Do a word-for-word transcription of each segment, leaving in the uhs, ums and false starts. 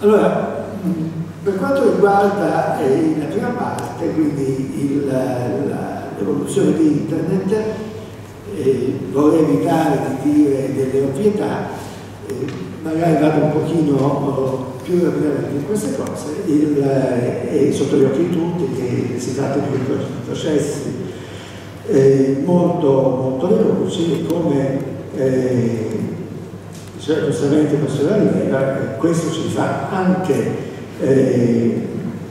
Allora, per quanto riguarda eh, la prima parte, quindi l'evoluzione di Internet, eh, vorrei evitare di dire delle ovvietà, eh, magari vado un pochino oh, più rapidamente in queste cose, il, eh, è sotto gli occhi di tutti che si tratta di processi eh, molto, molto veloci, come eh, cioè, giustamente il professore Alleva, questo ci fa anche eh,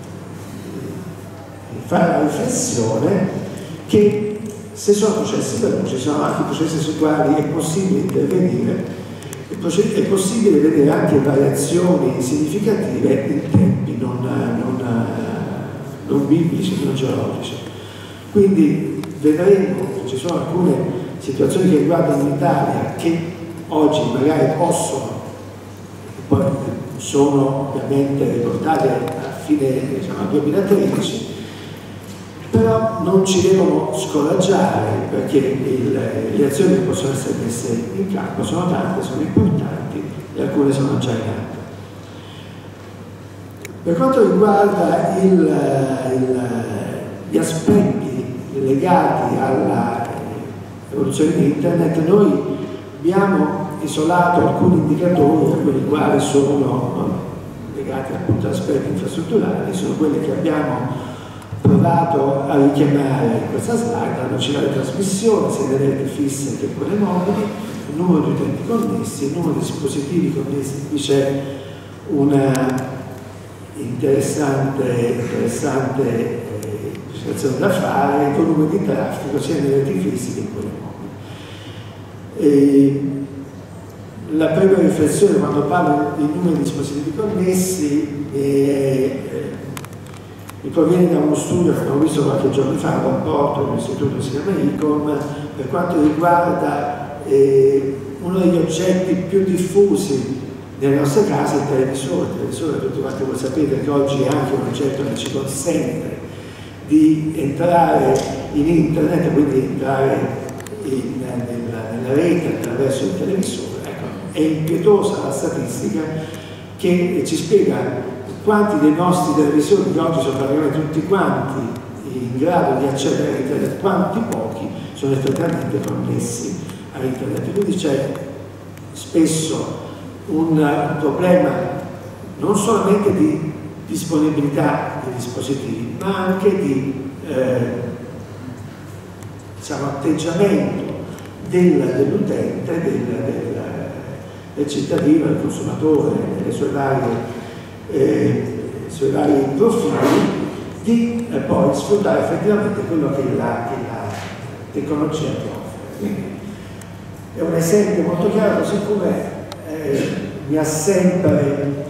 fare la riflessione che se sono processi veloci, sono anche processi sui quali è possibile intervenire, è possibile vedere anche variazioni significative in tempi non, non, non biblici, non geologici. Quindi vedremo che ci sono alcune situazioni che riguardano l'Italia che oggi magari possono, poi sono ovviamente riportate a fine diciamo, duemilatredici, però non ci devono scoraggiare perché il, le azioni che possono essere messe in campo sono tante, sono importanti e alcune sono già in atto. Per quanto riguarda il, il, gli aspetti legati all'evoluzione di Internet, noi abbiamo isolato alcuni indicatori, alcuni quali sono legati appunto ad aspetti infrastrutturali, sono quelli che abbiamo provato a richiamare in questa slide: la velocità di trasmissione, sia delle reti fisse che quelle mobili, il numero di utenti connessi, il numero di dispositivi connessi. Qui c'è una interessante, interessante eh, situazione da fare, il volume di traffico sia nelle reti fisse che in quelle mobili. E la prima riflessione quando parlo di numeri di dispositivi connessi è, eh, mi proviene da uno studio che abbiamo visto qualche giorno fa, un rapporto dell'istituto che si chiama ICOM, per quanto riguarda eh, uno degli oggetti più diffusi nelle nostre case, il televisore. Il televisore, tutti quanti voi sapete che oggi è anche un oggetto che ci consente di entrare in internet, quindi entrare in, nella, nella rete attraverso il televisore. Ecco, è impietosa la statistica che ci spiega quanti dei nostri televisori, che oggi sono praticamente tutti quanti in grado di accedere a internet, quanti pochi sono effettivamente connessi a internet. Quindi c'è spesso un problema non solamente di disponibilità dei dispositivi, ma anche di eh, diciamo, atteggiamento del, dell'utente, del, del, del cittadino, del consumatore, delle sue varie Eh, sui vari profili, di eh, poi sfruttare effettivamente quello che la, che la tecnologia ti offre. Quindi è un esempio molto chiaro, così come eh, mi ha sempre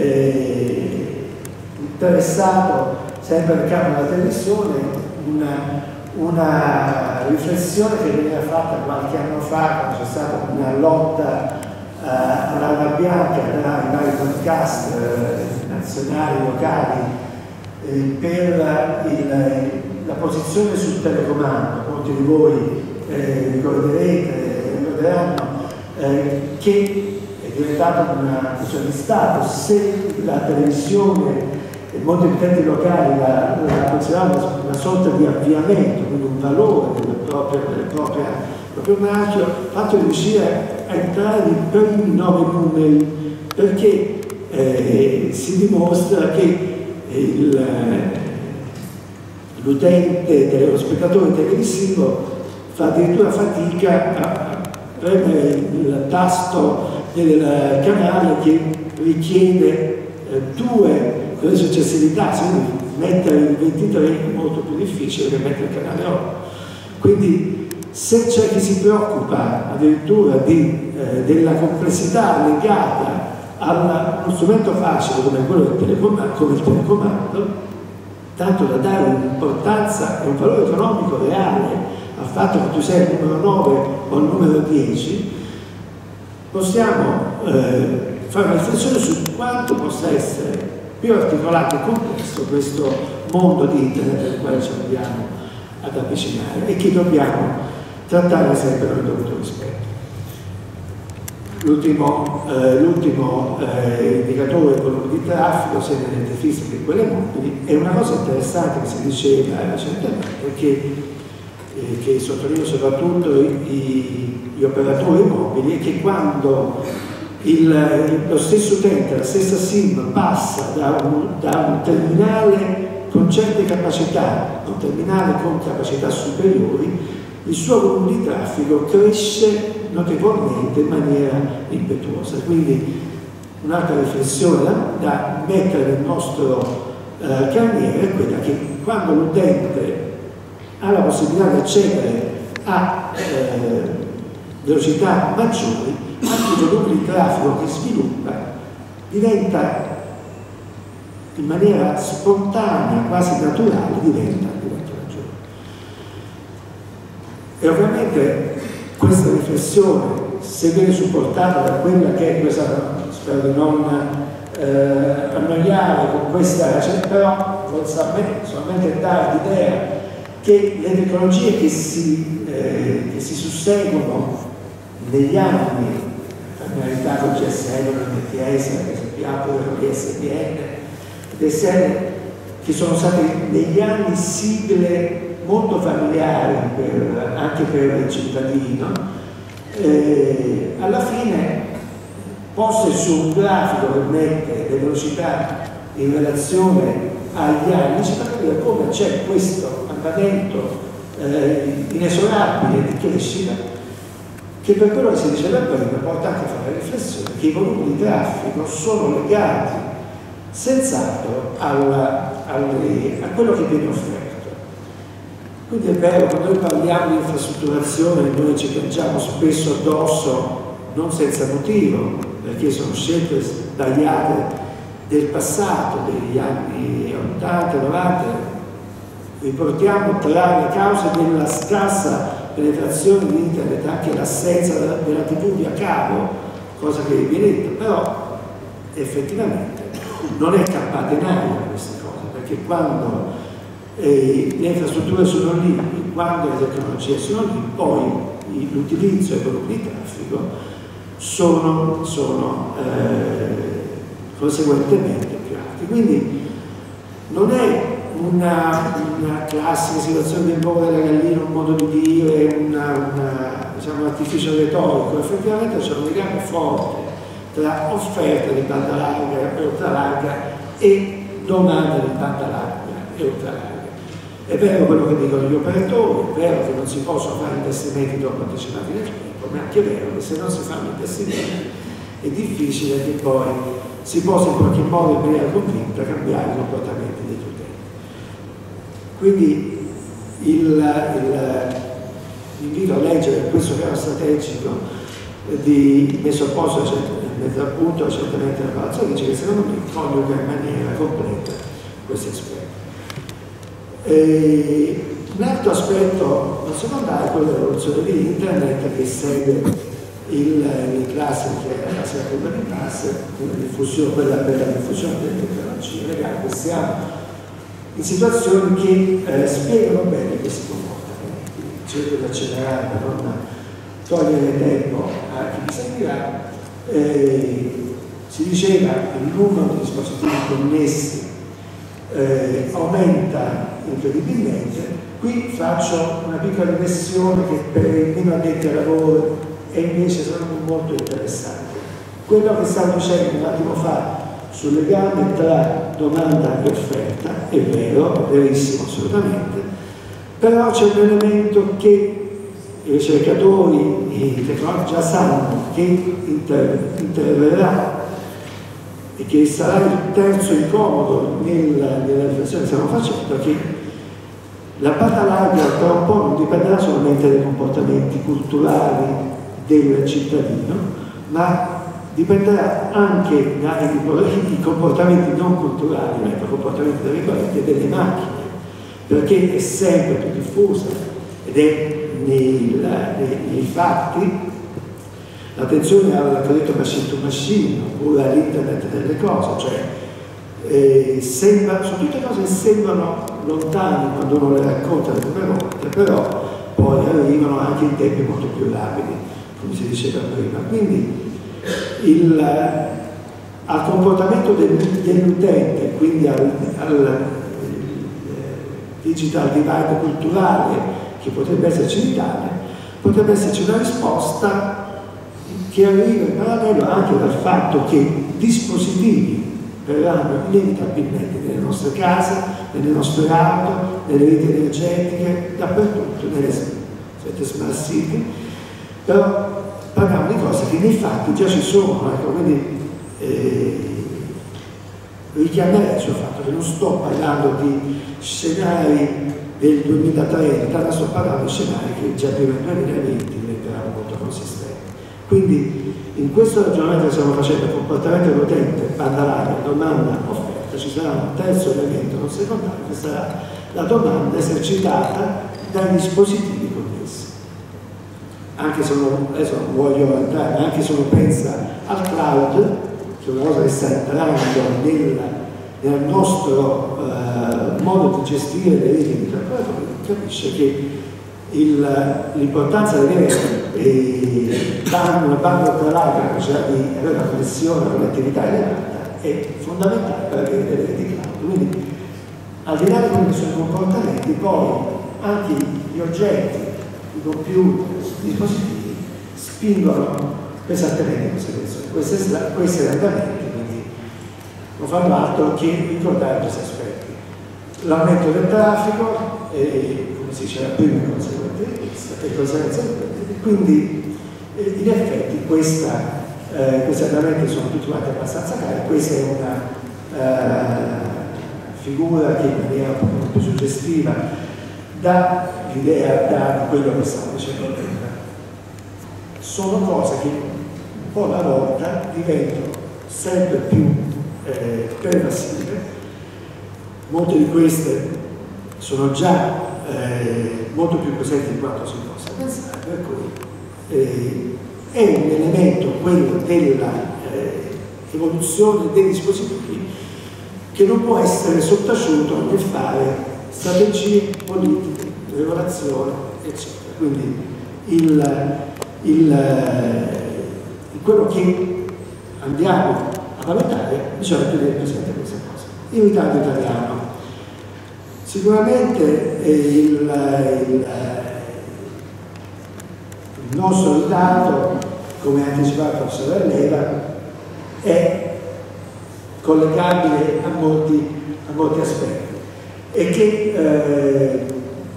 eh, interessato, sempre nel campo della televisione, una, una riflessione che veniva fatta qualche anno fa, quando c'è stata una lotta Uh, all'arma bianca tra i vari podcast uh, nazionali, locali, eh, per il, la posizione sul telecomando. Molti di voi eh, ricorderete, ricorderanno eh, che è diventata una questione di Stato. Se la televisione e molti utenti locali la, la consideravano una sorta di avviamento, quindi un valore del proprio, del proprio proprio marchio, ha fatto riuscire a entrare nei primi nove numeri, perché eh, si dimostra che l'utente, dello spettatore televisivo fa addirittura fatica a premere il tasto del canale che richiede eh, due con le successività, se mettere il ventitré è molto più difficile che mettere il canale otto. Quindi se c'è chi si preoccupa addirittura di, eh, della complessità legata a uno strumento facile come quello del telecomando, come il telecomando, tanto da dare un'importanza e un valore economico reale al fatto che tu sei il numero nove o il numero dieci, possiamo eh, fare una riflessione su quanto possa essere più articolato e complesso questo mondo di internet al quale ci andiamo ad avvicinare e che dobbiamo trattare sempre con il dovuto rispetto. l'ultimo eh, l'ultimo eh, indicatore di traffico sia nelle fisse che in quelle mobili. E una cosa interessante che si diceva recentemente è che, eh, che sottolineo soprattutto i, i, gli operatori mobili, è che quando il, lo stesso utente, la stessa SIM passa da un, da un terminale con certe capacità, un terminale con capacità superiori, il suo volume di traffico cresce notevolmente in maniera impetuosa. Quindi un'altra riflessione da, da mettere nel nostro eh, carniere è quella che quando l'utente ha la possibilità di accedere a eh, velocità maggiori, anche il volume di traffico che sviluppa diventa in maniera spontanea, quasi naturale, diventa, diventa maggiore. E ovviamente questa riflessione, se viene supportata da quella che è questa, spero di non eh, annoiare con questa, però solamente, solamente dare l'idea che le tecnologie che si, eh, che si susseguono negli anni, familiarità con G S M, l'M T S, l'S P A, l'I S D N, D S L, che sono state negli anni sigle molto familiari per, anche per il cittadino, eh, alla fine poste su un grafico che mette le velocità in relazione agli anni, si fa capire come c'è questo andamento eh, inesorabile di crescita, che per quello che si diceva prima porta anche a fare la riflessione che i volumi di traffico sono legati senz'altro alla, alle, a quello che viene offerto. Quindi è vero, quando noi parliamo di infrastrutturazione noi ci piangiamo spesso addosso, non senza motivo, perché sono scelte sbagliate del passato, degli anni ottanta, novanta, riportiamo tra le cause della scarsa penetrazione di internet anche l'assenza della, della tivù via cavo, cosa che viene detta, però effettivamente non è campata in aria questa cosa, perché quando eh, le infrastrutture sono lì, quando le tecnologie sono lì, poi l'utilizzo e il volume di traffico sono, sono eh, conseguentemente più alti. Quindi non è una, una classica situazione del uovo della gallina, un modo di dire, una, una, diciamo, un artificio retorico. Effettivamente c'è un legame forte tra offerta di banda larga e ultralarga e domanda di banda larga e ultralarga. È vero quello che dicono gli operatori, è vero che non si possono fare investimenti troppo anticipati nel tempo, ma è anche vero che se non si fanno investimenti è difficile che poi si possa in qualche modo in maniera convinta cambiare i comportamenti degli utenti. Quindi l'invito a leggere questo piano strategico di messo a posto, messo a punto recentemente da Palazzo dice che secondo me coniuga in maniera completa questi aspetti. E un altro aspetto, non secondario, è quello dell'evoluzione di internet che segue il, le classi che è la seconda di classe, quella diffusione, quella per la diffusione delle tecnologie legate. Siamo in situazioni che eh, spiegano bene questi comportamenti. Cerco di accelerare per non togliere tempo a chi mi seguirà. Eh, si diceva che il numero di dispositivi connessi eh, aumenta incredibilmente. Qui faccio una piccola riflessione che per i meno addetti al lavoro è invece secondo me molto interessante. Quello che stavo dicendo un attimo fa sul legame tra domanda e offerta è vero, è verissimo assolutamente, però c'è un elemento che i ricercatori, i tecnologi già sanno che inter interverrà e che sarà il terzo incomodo nella, nella riflessione che stiamo facendo, che la banda larga tra un po' non dipenderà solamente dai comportamenti culturali del cittadino, ma dipenderà anche dai comportamenti non culturali, ma dai comportamenti tra virgolette delle macchine, perché è sempre più diffusa ed è nei, nei, nei fatti l'attenzione al cosiddetto machine to machine oppure all'internet delle cose, cioè eh, sembra, sono tutte cose che sembrano lontane quando uno le racconta le prime volte, però poi arrivano anche in tempi molto più rapidi, come si diceva prima. Quindi il, al comportamento del, dell'utente, quindi al, al digital divide culturale che potrebbe esserci in Italia, potrebbe esserci una risposta che arriva in parallelo anche dal fatto che dispositivi verranno inevitabilmente nelle nostre case, nelle nostre auto, nelle reti energetiche, dappertutto, nelle smart city, però parliamo di cose che nei fatti già ci sono, ecco, quindi eh, richiamerei sul fatto che non sto parlando di scenari del duemilatrenta, ma sto parlando di scenari che già prima del duemilaventi diventeranno molto consistenti. Quindi in questo ragionamento che stiamo facendo, il comportamento dell'utente, banda larga, domanda, offerta, ci sarà un terzo elemento non secondario, che sarà la domanda esercitata dai dispositivi connessi. Anche se non, adesso non voglio entrare, anche se uno pensa al cloud, che è una cosa che sta entrando nel, nel nostro uh, modo di gestire le reti di calcolatori, capisce che l'importanza di avere eh, una banda ultrallarga, cioè di avere una connessione, una connettività elevata, è fondamentale per avere delle reti cloud. Quindi, al di là di quelli che sono i comportamenti, poi anche gli oggetti, i computer, i dispositivi spingono pesantemente in questa direzione. Questi, questi andamenti, quindi non fanno altro che ricordare questi aspetti. L'aumento del traffico, eh, come si diceva prima, conseguente di questa, e conseguenza di questa. Quindi, eh, in effetti, questa, eh, questi andamenti sono tutti quanti abbastanza chiari. Questa è una eh, figura che in maniera un po' più suggestiva dà l'idea da quello che stavo dicendo prima. Sono cose che un po' alla volta diventano sempre più eh, pervasive. Molte di queste sono già eh, molto più presenti di quanto si possa pensare, per cui eh, è un elemento, quello dell'evoluzione eh, dei dispositivi, che non può essere sottaciuto nel fare strategie, politiche, regolazione, eccetera. Quindi il, il, quello che andiamo a valutare bisogna tenere presente queste cose. Il ritardo italiano. Sicuramente eh, il, il, il nostro ritardo, come ha anticipato il professor Leva, è collegabile a molti, a molti aspetti e che eh,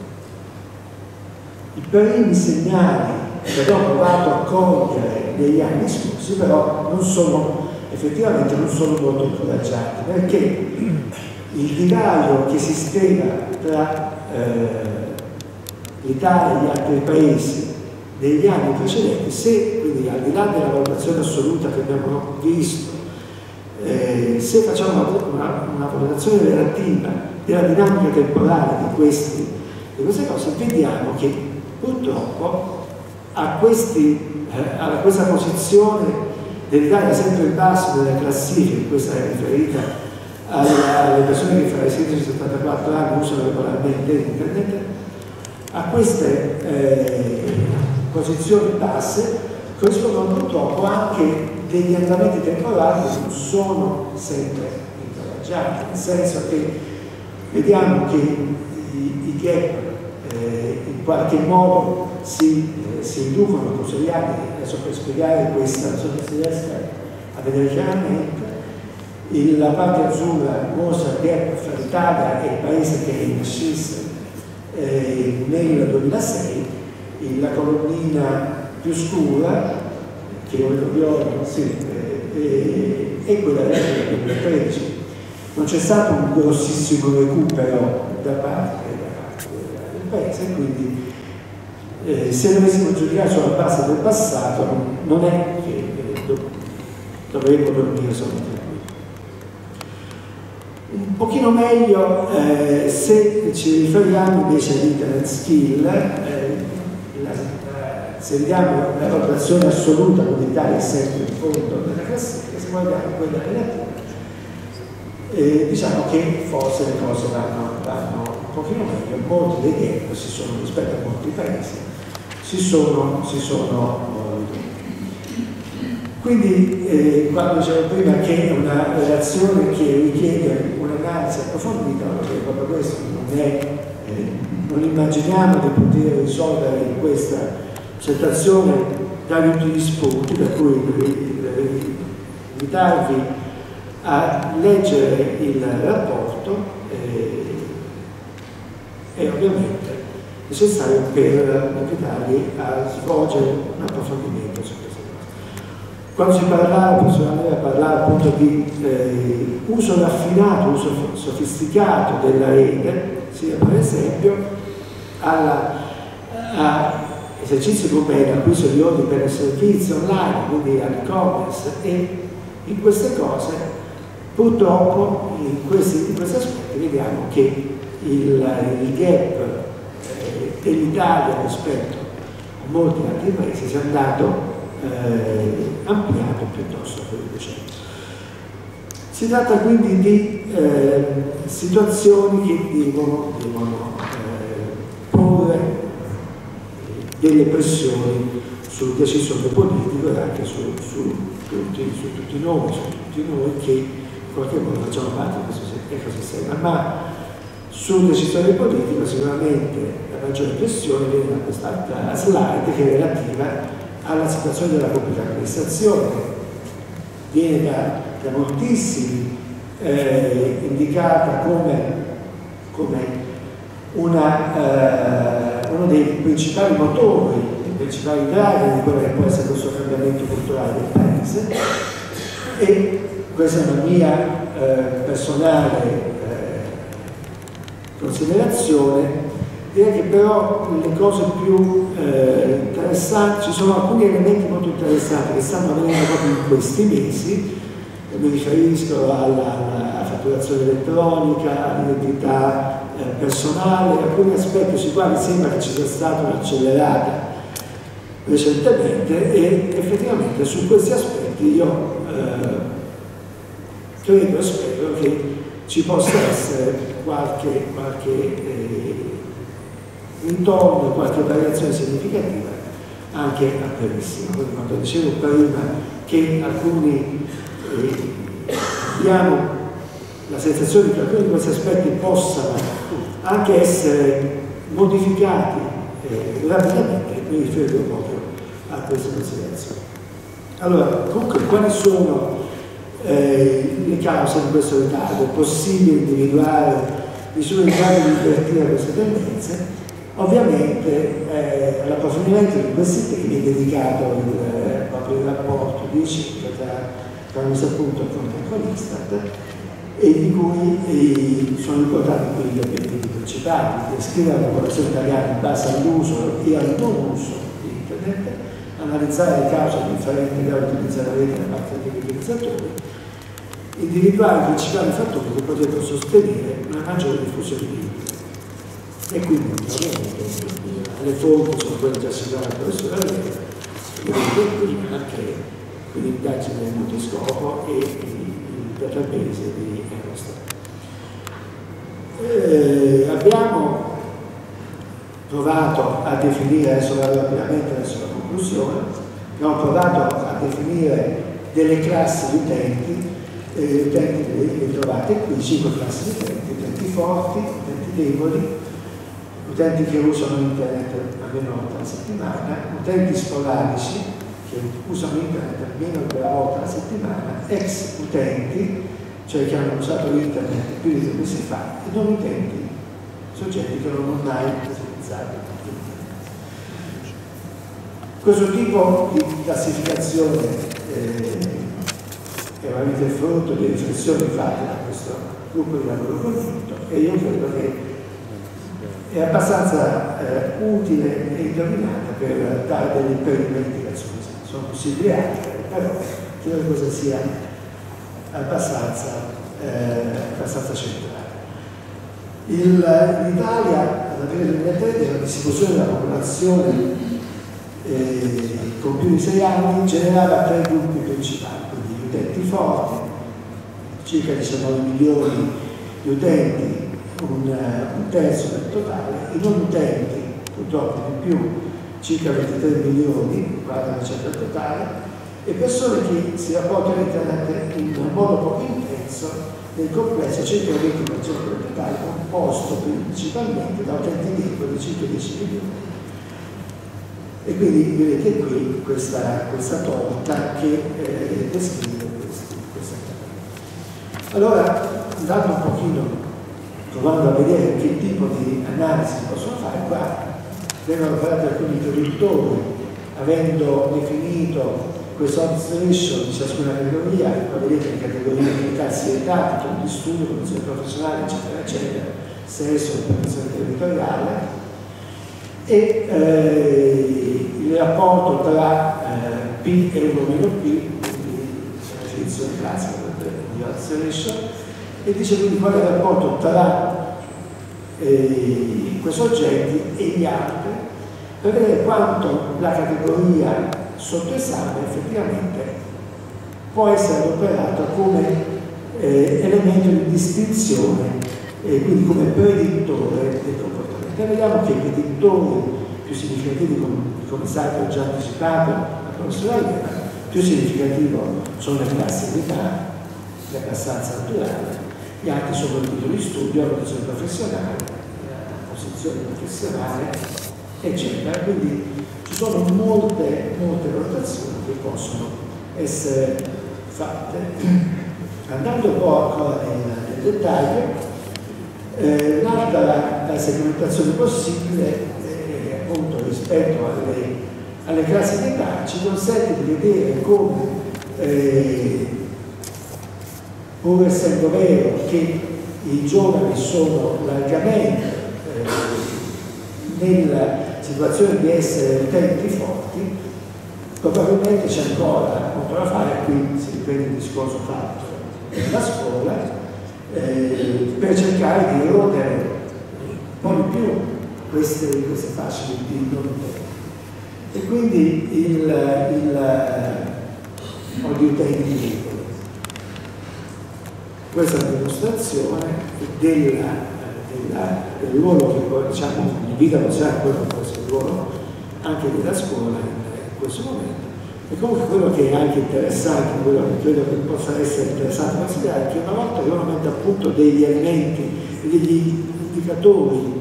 i primi segnali che abbiamo provato a cogliere negli anni scorsi però non sono, effettivamente non sono molto incoraggianti, perché il divario che esisteva tra eh, l'Italia e gli altri paesi negli anni precedenti, se quindi al di là della valutazione assoluta che abbiamo visto, eh, se facciamo una, una, una valutazione relativa della dinamica temporale di, questi, di queste cose, vediamo che purtroppo a, questi, eh, a questa posizione dell'Italia sempre in basso nelle classifiche, questa è riferita alle persone che fra i sedici e i settantaquattro anni usano regolarmente internet, a queste eh, posizioni basse corrispondono purtroppo anche degli andamenti temporali che non sono sempre incoraggianti, nel senso che vediamo che i, i gap eh, in qualche modo si, eh, si inducono con gli anni. Adesso per spiegare questa, non so se si riesca a vedere chiaramente, il, la parte azzurra mostra il gap fra l'Italia e il paese che nascesse eh, nel duemilasei, la colonnina più scura, che ho il viola, sì, eh, è quella del duemilatredici. Non c'è stato un grossissimo recupero da parte, da parte del paese, quindi eh, se dovessimo giudicare sulla base del passato non è che eh, dov dovremmo dormire solo. Un pochino meglio eh, se ci riferiamo invece all'internet skill, eh, la, se vediamo la valutazione assoluta con l'Italia è sempre in fondo della classifica, se guardiamo quella relativa, eh, diciamo che forse le cose vanno, vanno un pochino meglio. Molti dei gap si sono, rispetto a molti paesi, si sono, si sono ridotti. Quindi eh, quando dicevo prima che è una relazione che richiede un'analisi approfondita, perché proprio questo non è, eh, non immaginiamo di poter risolvere in questa situazione dare tutti gli spunti, per cui invitarvi a leggere il rapporto eh, e ovviamente necessario per invitarvi a svolgere un approfondimento su queste cose. Quando si parlava, personalmente parlava appunto di eh, uso raffinato, uso sofisticato della rete, sia per esempio alla a esercizio come l'acquisto di ordini per il servizio online, quindi all'e-commerce, e in queste cose purtroppo in questi, in questi aspetti vediamo che il, il gap eh, dell'Italia rispetto a molti altri paesi si è andato eh, ampliato piuttosto che riducendo. Si tratta quindi di eh, situazioni che devono, devono eh, porre delle pressioni sul decisore politico e anche su, su, tutti, su tutti noi, su tutti noi che in qualche modo facciamo parte di questo ecosistema. Ma sul decisore politico sicuramente la maggiore pressione viene da quest'altra slide che è relativa alla situazione della pubblica amministrazione. Viene da, da moltissimi eh, indicata come, come una, eh, uno dei principali motori, dei principali driver di quello che può essere questo cambiamento culturale del paese, e questa è una mia eh, personale eh, considerazione. Direi che però le cose più eh, interessanti, ci sono alcuni elementi molto interessanti che stanno avvenendo proprio in questi mesi. Mi riferisco alla, alla fatturazione elettronica, all'identità eh, personale, alcuni aspetti sui quali sembra che ci sia stata un'accelerata recentemente, e effettivamente su questi aspetti io eh, credo e spero che ci possa essere qualche, qualche eh, ritorno, qualche variazione significativa anche a brevissimo. Quando dicevo prima che alcuni eh, abbiamo la sensazione che alcuni di questi aspetti possano anche essere modificati eh, rapidamente, mi riferisco proprio a queste considerazioni. Allora, comunque, quali sono eh, le cause di questo ritardo? È possibile individuare misure in grado di invertire queste tendenze? Ovviamente eh, all'approfondimento di questi temi è dedicato il, eh, proprio il rapporto di ricerca tra, tra questo appunto con l'Istat, e di cui eh, sono riportati qui gli obiettivi principali: descrivere la popolazione italiana in base all'uso e al non uso di Internet, analizzare le cause di differenti gradi di utilizzare la rete da parte degli utilizzatori, individuare i principali fattori che potrebbero sostenere una maggiore diffusione di Internet. E quindi ovviamente le fonti sono quelle già citate dal professore Allegra, quindi anche l'indagine del multiscopo e il database di Eurostat. Eh, abbiamo provato a definire, adesso vado rapidamente verso la conclusione, abbiamo provato a definire delle classi di utenti, eh, utenti li trovate qui, cinque classi di utenti: utenti forti, utenti deboli, utenti che usano internet almeno una volta alla settimana, utenti sporadici che usano internet almeno una volta alla settimana, ex utenti, cioè che hanno usato internet più di tre mesi fa, e non utenti, soggetti che non hanno mai utilizzato internet. Questo tipo di classificazione eh, è veramente il frutto di riflessioni fatte da questo gruppo di lavoro congiunto, e io credo che è abbastanza eh, utile e indovinata per dare delle prime indicazioni. Sono possibili altre, però credo che questa sia abbastanza, eh, abbastanza centrale. L'Italia, alla fine del duemilatredici, la distribuzione della popolazione eh, con più di sei anni generava tre gruppi principali: quindi gli utenti forti, circa diciannove milioni di utenti, Un, un terzo del totale, i non utenti purtroppo di più, circa ventitré milioni, quaranta per cento del totale, e persone che si rapportano a internet in un modo poco intenso nel complesso centoventi per cento del totale, composto principalmente da utenti deboli di circa dieci milioni. E quindi vedete qui questa, questa torta che eh, descrive questi, questa cosa. Allora, andando un pochino, provando a vedere che tipo di analisi si possono fare, qua vengono fatti alcuni introduttori, avendo definito questo observation di ciascuna categoria, qua vedete le categorie di classi età, titolo di studio, condizione professionale, eccetera, eccetera, sesso, condizione territoriale, e eh, il rapporto tra eh, P e uno meno P, quindi la definizione classica di observation, e dice quindi qual è il rapporto tra eh, quei soggetti e gli altri, per vedere quanto la categoria sotto esame effettivamente può essere adoperata come eh, elemento di distinzione e eh, quindi come predittore del comportamento. E vediamo che i predittori più significativi, come è stato già anticipato la professora Elena, più significativo sono le classi di età, la classanza naturale, gli altri sono il titolo di studio, la posizione professionale, la posizione professionale, eccetera. Quindi ci sono molte, molte valutazioni che possono essere fatte. Andando un po' ancora nel, nel dettaglio, eh, l'altra la segmentazione possibile, eh, appunto rispetto alle, alle classi di età, ci consente di vedere come, eh, pur essendo vero che i giovani sono largamente eh, nella situazione di essere utenti forti, probabilmente c'è ancora molto da fare. Qui si riprende il discorso fatto nella scuola eh, per cercare di erodere un po' di più queste, queste fasce di non utenti. E quindi il, il o di utenti deboli. Questa è una dimostrazione della, della, del ruolo che poi, diciamo, in vita possiamo quello che può essere il ruolo anche della scuola in questo momento. E comunque quello che è anche interessante, quello che credo che possa essere interessante considerare, è che una volta che uno mette appunto degli elementi, degli indicatori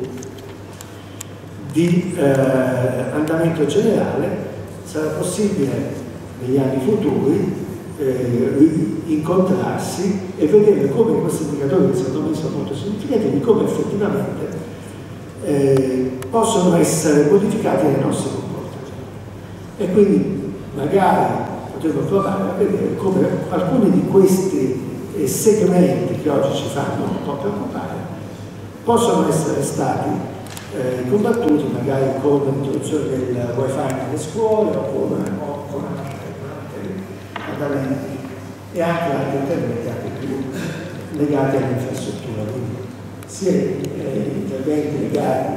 di eh, andamento generale, sarà possibile negli anni futuri eh, incontrarsi e vedere come questi indicatori, che secondo me sono molto significativi, come effettivamente eh, possono essere modificati nei nostri comportamenti. E quindi magari potremmo provare a vedere come alcuni di questi eh, segmenti che oggi ci fanno un po' preoccupare possono essere stati eh, combattuti magari con l'introduzione del wifi nelle scuole o con, o con andamenti e anche altri interventi anche più legati all'infrastruttura, quindi sia eh, interventi legati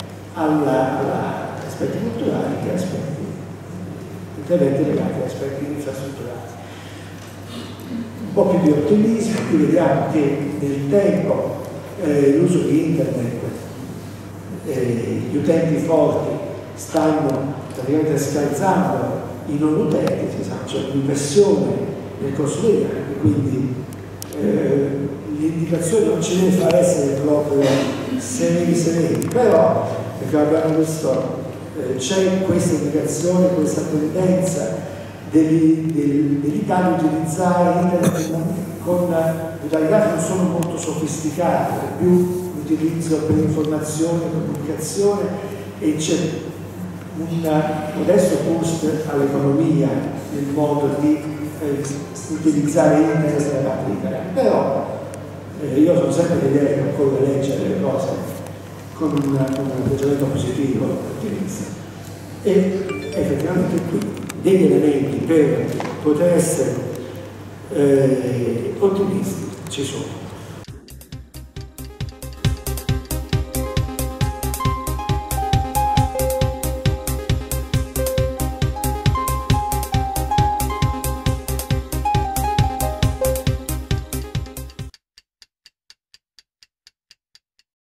agli aspetti culturali che aspetti, interventi legati agli aspetti infrastrutturali. Un po' più di ottimismo, qui vediamo che nel tempo eh, l'uso di internet, eh, gli utenti forti stanno praticamente scalzando i non utenti, c'è un'inversione nel corso degli anni, quindi eh, l'indicazione non ci deve far essere proprio sereni sereni, però, perché abbiamo visto, eh, c'è questa indicazione, questa tendenza dell'Italia di utilizzare internet con modalità che non sono molto sofisticate, più l'utilizzo per informazione, comunicazione, e c'è un modesto boost all'economia nel modo di eh, utilizzare internet da parte degli italiani. Però eh, io sono sempre l'idea che occorre leggere le cose con, una, con un atteggiamento positivo, ottimista, e effettivamente qui degli elementi per poter essere eh, ottimisti ci sono.